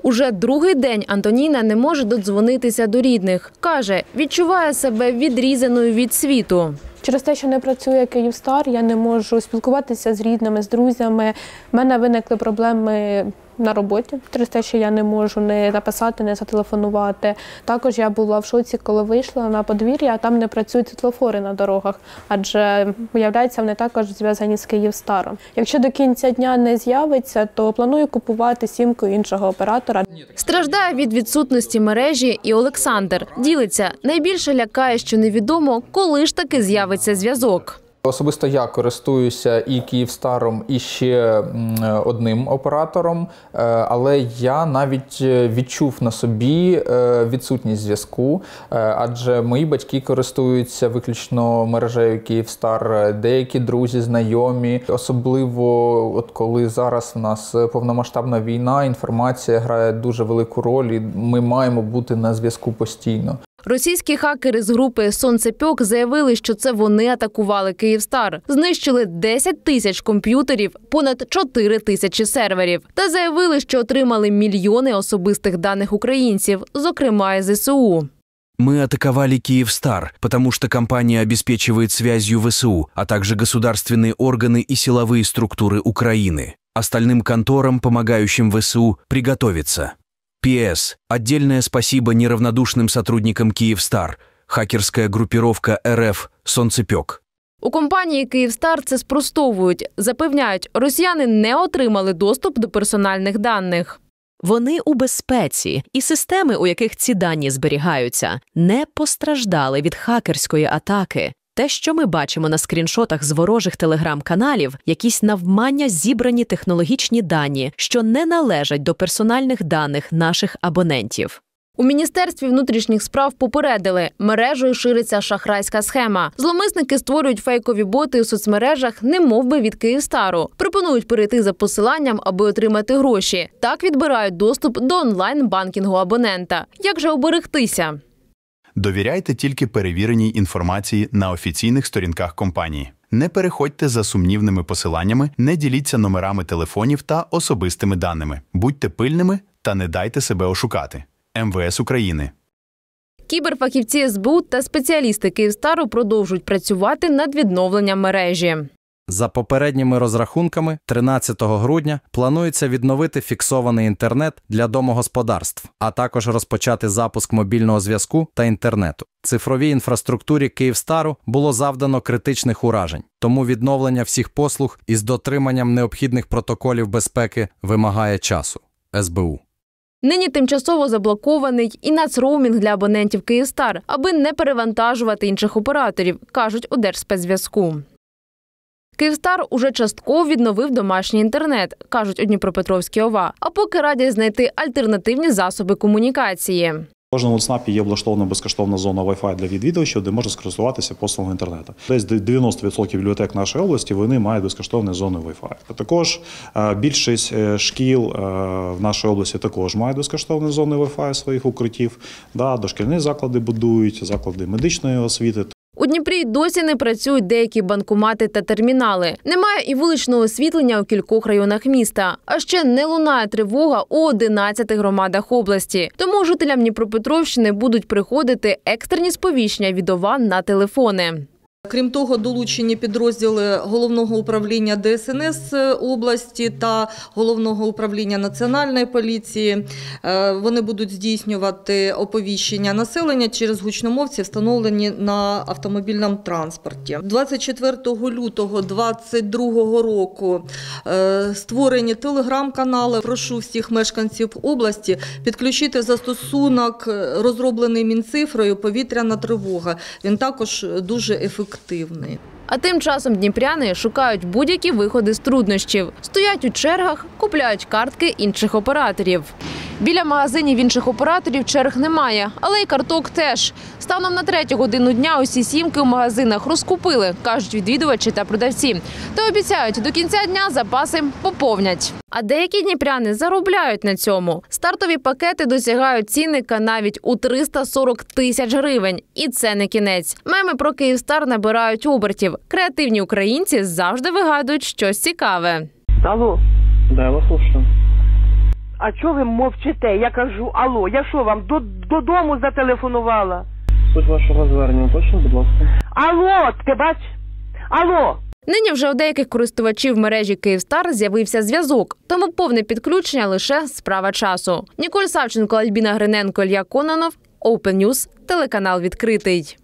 Уже другий день Антоніна не може додзвонитися до рідних. Каже, відчуває себе відрізаною від світу. Через те, що не працює «Київстар», я не можу спілкуватися з рідними, з друзями. У мене виникли проблеми на роботі, через те, що я не можу не написати, не зателефонувати. Також я була в шоці, коли вийшла на подвір'я, а там не працюють світлофори на дорогах, адже, виявляється, вони також зв'язані з «Київстаром». Якщо до кінця дня не з'явиться, то планую купувати сімку іншого оператора. Страждає від відсутності мережі і Олександр. Ділиться, найбільше лякає, що невідомо, коли ж таки з'явиться зв'язок. Особисто я користуюся і «Київстаром», і ще одним оператором, але я навіть відчув на собі відсутність зв'язку, адже мої батьки користуються виключно мережею «Київстар», деякі друзі, знайомі. Особливо, от коли зараз в нас повномасштабна війна, інформація грає дуже велику роль, і ми маємо бути на зв'язку постійно. Російські хакери з групи «Сонцепьок» заявили, що це вони атакували «Київстар». Знищили 10 тисяч комп'ютерів, понад 4 тисячі серверів. Та заявили, що отримали мільйони особистих даних українців, зокрема і ЗСУ. Мы атаковали «Київстар», потому что компания обеспечивает связью ВСУ, а также государственные органы и силовые структуры Украины. Остальным конторам, помогающим ВСУ, приготовиться. П.С. Отдельное спасибо неравнодушным сотрудникам «Київстар», хакерская группировка РФ «Сонцепьок». У компанії «Київстар» це спростовують. Запевняють, росіяни не отримали доступ до персональних даних. Вони у безпеці, і системи, у яких ці дані зберігаються, не постраждали від хакерської атаки. Те, що ми бачимо на скріншотах з ворожих телеграм-каналів, якісь навмання зібрані технологічні дані, що не належать до персональних даних наших абонентів. У Міністерстві внутрішніх справ попередили, мережею шириться шахрайська схема. Зловмисники створюють фейкові боти у соцмережах, немовби від «Київстару». Пропонують перейти за посиланням, аби отримати гроші. Так відбирають доступ до онлайн-банкінгу абонента. Як же оберегтися? Довіряйте тільки перевіреній інформації на офіційних сторінках компанії. Не переходьте за сумнівними посиланнями, не діліться номерами телефонів та особистими даними. Будьте пильними та не дайте себе ошукати. МВС України. Кіберфахівці СБУ та спеціалісти «Київстару» продовжують працювати над відновленням мережі. За попередніми розрахунками, 13 грудня планується відновити фіксований інтернет для домогосподарств, а також розпочати запуск мобільного зв'язку та інтернету. Цифровій інфраструктурі «Київстару» було завдано критичних уражень, тому відновлення всіх послуг із дотриманням необхідних протоколів безпеки вимагає часу. СБУ. Нині тимчасово заблокований і нацроумінг для абонентів «Київстар», аби не перевантажувати інших операторів, кажуть у Держспецзв'язку. «Київстар» уже частково відновив домашній інтернет, кажуть у Дніпропетровській ОВА, а поки радять знайти альтернативні засоби комунікації. В кожному ЦНАПі є облаштована безкоштовна зона Wi-Fi для відвідувачів, де можна скористуватися послугою інтернету. Десь 90% бібліотек нашої області вони мають безкоштовні зони Wi-Fi. Також більшість шкіл в нашій області також мають безкоштовні зони Wi-Fi своїх укриттів. Дошкільні заклади будують, заклади медичної освіти. У Дніпрі досі не працюють деякі банкомати та термінали. Немає і вуличного освітлення у кількох районах міста. А ще не лунає тривога у 11 громадах області. Тому жителям Дніпропетровщини будуть приходити екстрені сповіщення від ОВА на телефони. Крім того, долучені підрозділи Головного управління ДСНС області та Головного управління Національної поліції. Вони будуть здійснювати оповіщення населення через гучномовці, встановлені на автомобільному транспорті. 24 лютого 2022 року створені телеграм-канали. Прошу всіх мешканців області підключити застосунок, розроблений Мінцифрою «Повітряна тривога». Він також дуже ефективний. А тим часом дніпряни шукають будь-які виходи з труднощів. Стоять у чергах, купляють картки інших операторів. Біля магазинів інших операторів черг немає, але й карток теж. Станом на 3 годину дня усі сімки у магазинах розкупили, кажуть відвідувачі та продавці. Та обіцяють, до кінця дня запаси поповнять. А деякі дніпряни заробляють на цьому. Стартові пакети досягають цінника навіть у 340 тисяч гривень. І це не кінець. Меми про «Київстар» набирають обертів. Креативні українці завжди вигадують щось цікаве. Алло. Да, я вас слушаю. А чого ви мовчите? Я кажу, алло, я що вам, додому зателефонувала? Суть вашого звернення, точно, будь ласка. Алло, ти бач? Алло! Нині вже у деяких користувачів мережі «Київстар» з'явився зв'язок, тому повне підключення лише справа часу. Ніколь Савченко, Альбіна Гриненко, Ілля Кононов, Open News, телеканал «Відкритий».